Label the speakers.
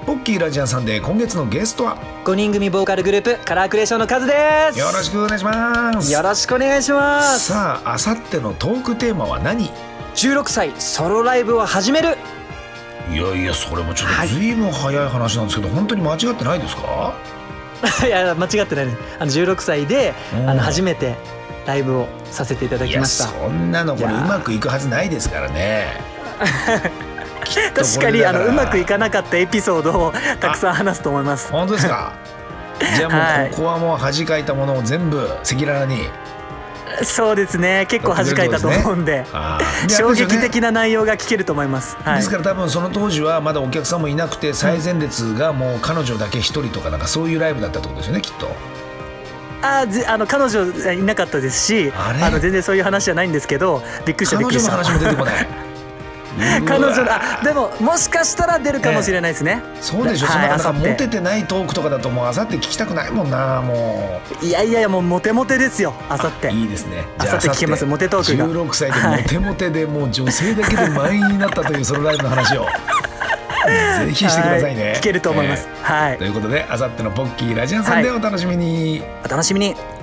Speaker 1: ポッキーラジアンさんで今月のゲストは
Speaker 2: 5人組ボーカルグループカラークレーションのカズです。
Speaker 1: よろしくお願いします。
Speaker 2: よろしくお願いします。
Speaker 1: さあ、あさってのトークテーマは何
Speaker 2: ？16歳ソロライブを始める。
Speaker 1: いやいや、それもちょっと随分早い話なんですけど、本当に間違ってないですか？
Speaker 2: いや間違ってないです。16歳で初めてライブをさせていただきました。
Speaker 1: いや、そんなのこれうまくいくはずないですからね。
Speaker 2: 確かにうまくいかなかったエピソードをたくさん話すと思います。
Speaker 1: 本当ですか？じゃあもうここはもう恥かいたものを全部赤裸々に。
Speaker 2: そうですね、結構恥かいたと思うんで、衝撃的な内容が聞けると思います。
Speaker 1: ですから多分その当時はまだお客さんもいなくて、最前列がもう彼女だけ一人とか、なんかそういうライブだったってことですよね、きっと。
Speaker 2: 彼女いなかったですし、全然そういう話じゃないんですけど、びっくりした。
Speaker 1: 彼女の話も出てこない。
Speaker 2: 彼女でももしかしたら出るかもしれないですね。
Speaker 1: そうでしょ。そんなモテてないトークとかだともうあさって聞きたくないもんな。も
Speaker 2: ういやいやもうモテモテですよ、あさって。
Speaker 1: いいですね。
Speaker 2: あさって聞けます、モテトークが。
Speaker 1: 16歳でモテモテでもう女性だけで満員になったというソロライブの話をぜひしてくださいね。
Speaker 2: 聞けると思います。はい。
Speaker 1: ということで、あさってのポッキーラジアンさんでお楽しみに。
Speaker 2: お楽しみに。